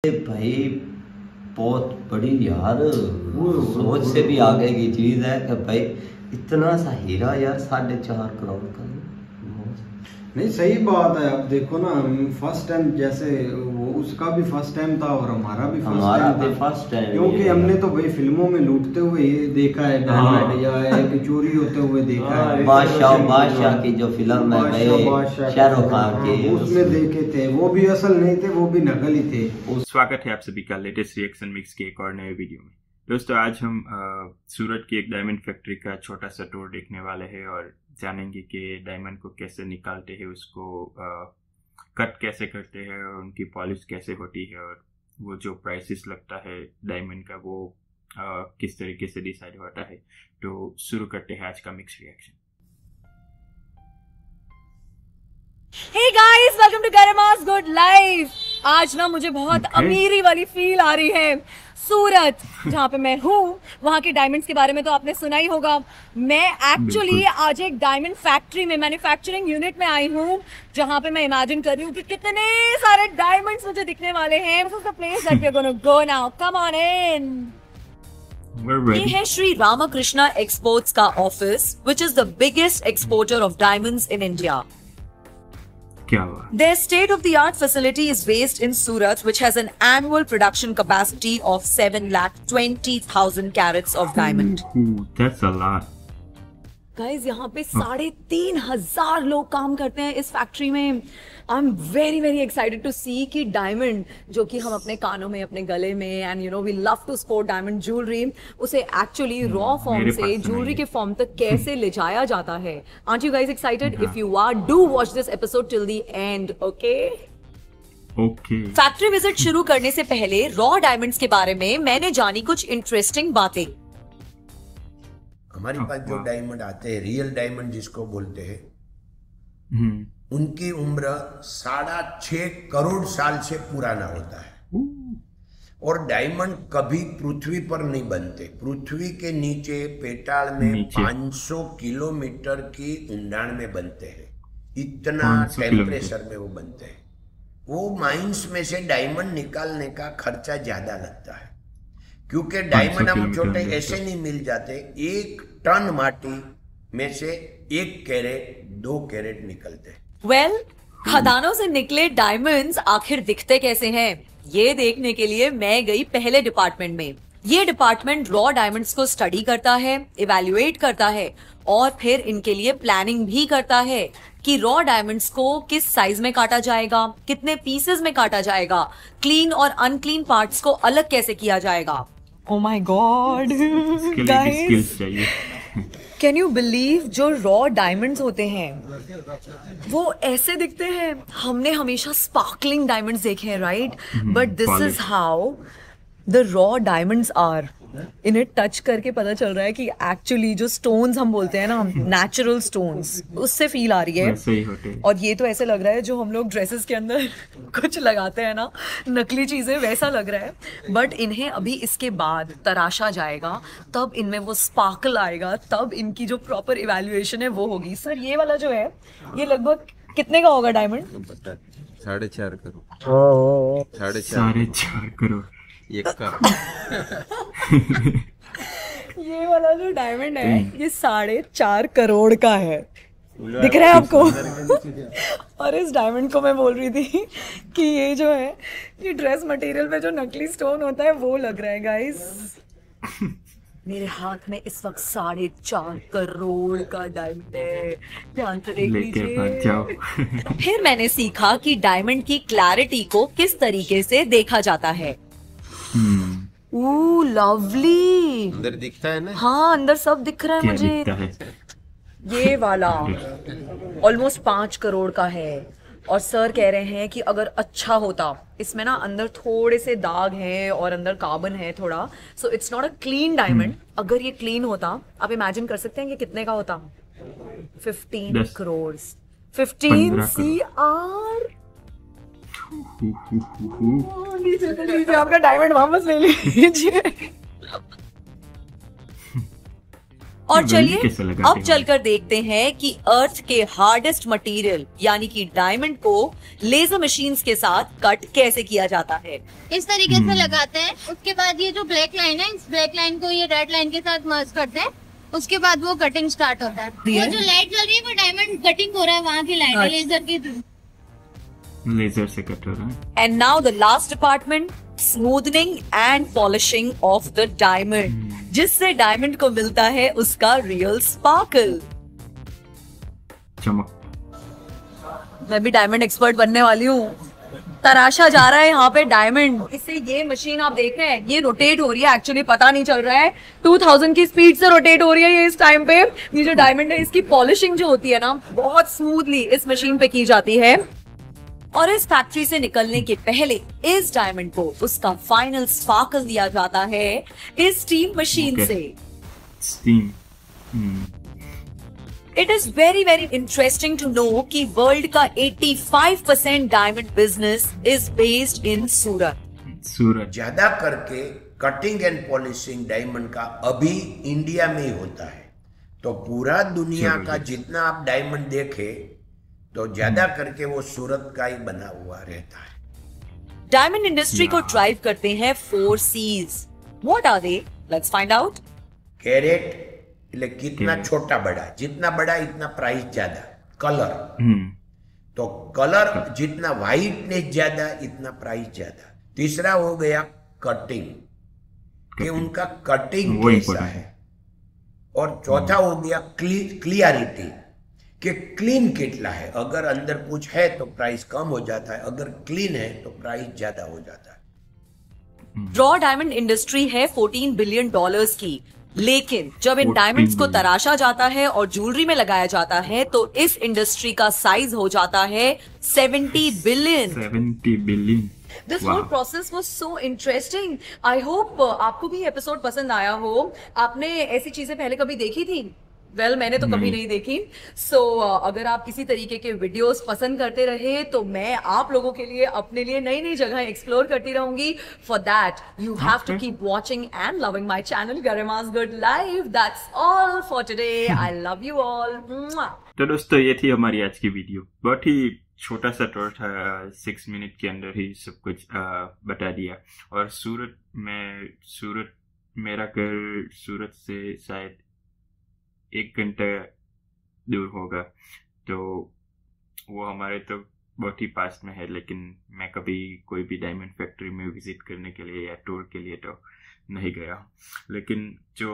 भाई बहुत बड़ी यार, सोच से भी आगे की चीज है कि भाई इतना सा हीरा यार 4.5 करोड़ का। नहीं सही बात है। अब देखो ना, फर्स्ट टाइम जैसे वो उसका भी फर्स्ट टाइम था और हमारा भी फर्स्ट टाइम, क्योंकि हमने तो भाई फिल्मों में लूटते हुए ये देखा है, डायमंड या एक चोरी होते हुए देखा है। बादशाह की जो फिल्म है शाहरुख खान की, उसमें देखे थे, वो भी असल नहीं थे, वो भी नकल ही थे। स्वागत है आप सभी का लेटेस्ट रिएक्शन मिक्स के एक और नए वीडियो में। दोस्तों आज हम सूरत की एक डायमंड फैक्ट्री का छोटा सा टूर देखने वाले हैं और जानेंगे कि डायमंड को कैसे निकालते हैं, उसको कट कैसे करते हैं और उनकी पॉलिश कैसे होती है और वो जो प्राइसेस लगता है डायमंड का वो किस तरीके से डिसाइड होता है। तो शुरू करते हैं आज का mix reaction. Hey guys, welcome to Garama's Good Life। आज ना मुझे बहुत अमीरी वाली फील आ रही है। सूरत जहाँ पे मैं हूँ वहाँ के डायमंड्स के बारे में तो आपने सुना ही होगा। मैं एक्चुअली आज एक डायमंड फैक्ट्री में, मैन्युफैक्चरिंग यूनिट में आई हूँ, जहाँ पे मैं इमेजिन कर रही हूँ कि कितने सारे डायमंड्स मुझे दिखने वाले हैं। This is the place that we're gonna go now. Come on in। ये है श्री रामकृष्णा एक्सपोर्ट्स का office, which is the biggest exporter of diamonds in India। Their state-of-the-art facility is based in Surat, which has an annual production capacity of 7,20,000 carats of diamond. Ooh, that's a lot. Guys, यहाँ पे 3,500 लोग काम करते हैं इस factory में। I am very very excited to see कि diamond जो कि हम अपने कानों में, अपने गले में, and you know we love to sport diamond jewellery, उसे एक्चुअली रॉ फॉर्म से ज्वेलरी के फॉर्म तक कैसे ले जाया जाता है। Aren't you guys excited? If you are, do watch this episode till the end, okay? Factory visit शुरू करने से पहले रॉ डायमंड्स के बारे में मैंने जानी कुछ इंटरेस्टिंग बातें। हमारे पास जो डायमंड आते हैं, रियल डायमंड जिसको बोलते हैं, उनकी उम्र 6.5 करोड़ साल से पुराना होता है। और डायमंड कभी पृथ्वी पर नहीं बनते। पृथ्वी के नीचे पेटाल में 500 किलोमीटर की ऊंडाण में बनते हैं। इतना टेम्परेचर में वो बनते हैं। वो माइंस में से डायमंड निकालने का खर्चा ज्यादा लगता है, क्योंकि डायमंड हम छोटे ऐसे नहीं मिल जाते। 1 टन माटी में से 1 कैरेट 2 कैरेट निकलते। खदानों से निकले डायमंड्स आखिर दिखते कैसे हैं, ये देखने के लिए मैं गई पहले डिपार्टमेंट में। ये डिपार्टमेंट रॉ डायमंड्स को स्टडी करता है, इवैल्यूएट करता है और फिर इनके लिए प्लानिंग भी करता है कि रॉ डायमंड्स को किस साइज में काटा जाएगा, कितने पीसेस में काटा जाएगा, क्लीन और अनक्लीन पार्ट्स को अलग कैसे किया जाएगा। Oh my God, guys, can you believe जो रॉ डायमंड्स होते हैं वो ऐसे दिखते हैं। हमने हमेशा स्पार्कलिंग डायमंड्स देखे हैं, right? But this is how the raw diamonds are. इन्हें टच करके पता चल रहा है कि एक्चुअली जो स्टोन्स हम बोलते हैं ना, नेचुरल स्टोन्स, उससे फील आ रही है। और ये तो ऐसे लग रहा है जो हम लोग ड्रेसेस के अंदर कुछ लगाते हैं ना, नकली चीजें, वैसा लग रहा है। बट इन्हें अभी इसके बाद तराशा जाएगा, तब इनमें वो स्पार्कल आएगा, तब इनकी जो प्रॉपर इवैल्यूएशन है वो होगी। सर ये वाला जो है ये लगभग कितने का होगा डायमंड? 4.5 करोड़। 4.5 करोड़ एक का। ये वाला जो डायमंड है ये 4.5 करोड़ का है। दिख रहा है आपको? और इस डायमंड को मैं बोल रही थी कि ये जो है ये ड्रेस मटेरियल पे जो नकली स्टोन होता है वो लग रहा है। गाइस मेरे हाथ में इस वक्त 4.5 करोड़ का डायमंड है, ध्यान से देख लीजिए। फिर मैंने सीखा कि डायमंड की क्लैरिटी को किस तरीके से देखा जाता है। लवली, अंदर दिखता है ना? हाँ, अंदर सब दिख रहा है मुझे। ये वाला ऑलमोस्ट 5 करोड़ का है। और सर कह रहे हैं कि अगर अच्छा होता, इसमें ना अंदर थोड़े से दाग हैं और अंदर कार्बन है थोड़ा, so it's not a clean diamond. अगर ये क्लीन होता, आप इमेजिन कर सकते हैं कि कितने का होता? 15 करोड़, 15 CR। लीजिए आपका डायमंड वापस ले लीजिए। और चलिए अब चलकर देखते हैं कि अर्थ के हार्डेस्ट मटेरियल यानी कि डायमंड को लेजर मशीन्स के साथ कट कैसे किया जाता है। इस तरीके से लगाते हैं, उसके बाद ये जो ब्लैक लाइन है, इस ब्लैक लाइन को ये रेड लाइन के साथ मर्ज करते हैं, उसके बाद वो कटिंग स्टार्ट होता है। वो जो लाइट जल रही है वो डायमंड कटिंग हो रहा है, वहाँ की लाइट है लेजर के थ्रू, लेजर से कट हो रहा है। And now the last department, smoothening and polishing of the diamond, जिससे डायमंड को मिलता है उसका रियल स्पार्कल। चमक। मैं भी डायमंड एक्सपर्ट बनने वाली हूँ। तराशा जा रहा है यहाँ पे डायमंड। इससे ये मशीन आप देख रहे हैं, ये रोटेट हो रही है, एक्चुअली पता नहीं चल रहा है, 2000 की स्पीड से रोटेट हो रही है ये इस टाइम पे। ये जो डायमंड है इसकी पॉलिशिंग जो होती है ना, बहुत स्मूथली इस मशीन पे की जाती है। और इस फैक्ट्री से निकलने के पहले इस डायमंड को उसका फाइनल स्पार्कल दिया जाता है इस स्टीम मशीन से। Steam. It is very very interesting to know कि वर्ल्ड का 85% diamond business is based in Surat. ज्यादा करके कटिंग एंड पॉलिशिंग डायमंड का अभी इंडिया में ही होता है। तो पूरा दुनिया का जितना आप डायमंड देखे तो ज्यादा करके वो सूरत का ही बना हुआ रहता है। डायमंड इंडस्ट्री को ड्राइव करते हैं 4 C's। What are they? Let's find out. Carat એટલે कितना छोटा बड़ा, जितना बड़ा इतना प्राइस ज्यादा। कलर, तो कलर जितना व्हाइटनेस ज्यादा इतना प्राइस ज्यादा। तीसरा हो गया कटिंग, कि उनका कटिंग कैसा है। और चौथा हो गया क्लियरिटी, कि क्लीन कितना है। अगर अंदर कुछ है तो प्राइस कम हो जाता है, अगर क्लीन है तो प्राइस ज्यादा हो जाता है। रॉ डायमंड इंडस्ट्री है $14 बिलियन की, लेकिन जब इन डायमंड्स को तराशा जाता है और ज्वेलरी में लगाया जाता है तो इस इंडस्ट्री का साइज हो जाता है 70 billion. 70 billion. This whole process was so interesting. I hope आपको भी एपिसोड पसंद आया हो। आपने ऐसी चीजें पहले कभी देखी थी? मैंने तो कभी नहीं देखी। अगर आप किसी तरीके के वीडियोस पसंद करते रहे तो मैं आप लोगों के लिए अपने लिए नई नई जगह एक्सप्लोर करती रहूंगी। For that you have to keep watching and loving my channel गरिमा's Good Life. That's all for today. I love you all. तो दोस्तों ये थी हमारी आज की वीडियो। बहुत ही छोटा सा टूर था, 6 मिनट के अंदर ही सब कुछ बता दिया। और सूरत मेरा घर सूरत से शायद 1 घंटा दूर होगा, तो वो हमारे तो बहुत ही पास में है। लेकिन मैं कभी कोई भी डायमंड फैक्ट्री में विजिट करने के लिए या टूर के लिए तो नहीं गया हूँ। लेकिन जो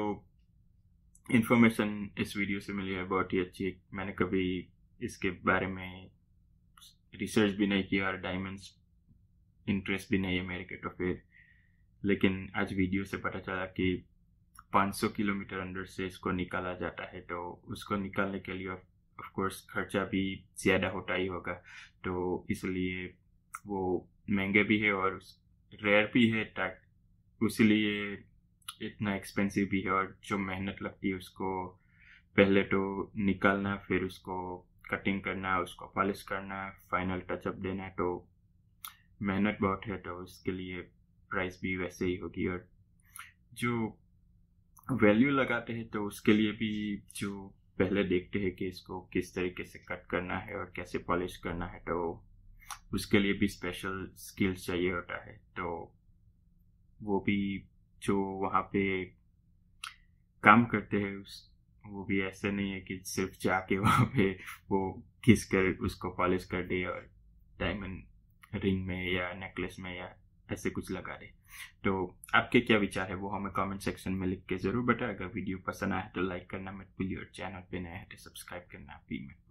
इन्फॉर्मेशन इस वीडियो से मिली है बहुत ही अच्छी। मैंने कभी इसके बारे में रिसर्च भी नहीं किया और डायमंड्स इंटरेस्ट भी नहीं है मेरे के, तो फिर लेकिन आज वीडियो से पता चला कि 500 किलोमीटर अंदर से इसको निकाला जाता है। तो उसको निकालने के लिए ऑफ कोर्स खर्चा भी ज़्यादा होता ही होगा, तो इसलिए वो महंगे भी है और रेयर भी है, इसलिए इतना एक्सपेंसिव भी है। और जो मेहनत लगती है उसको पहले तो निकालना, फिर उसको कटिंग करना, उसको पॉलिश करना, फाइनल टचअप देना, तो मेहनत बहुत है। तो उसके लिए प्राइस भी वैसे ही होगी। और जो वैल्यू लगाते हैं तो उसके लिए भी जो पहले देखते हैं कि इसको किस तरीके से कट करना है और कैसे पॉलिश करना है, तो उसके लिए भी स्पेशल स्किल्स चाहिए होता है। तो वो भी जो वहाँ पे काम करते हैं वो भी ऐसे नहीं है कि सिर्फ जाके वहाँ पे वो घिस कर उसको पॉलिश कर दे और डायमंड रिंग में या नेकलेस में या ऐसे कुछ लगा दे। तो आपके क्या विचार है वो हमें कमेंट सेक्शन में लिख के जरूर बताएं। अगर वीडियो पसंद आए तो लाइक करना मत भूलिए और चैनल पे नया है तो सब्सक्राइब करना भी मत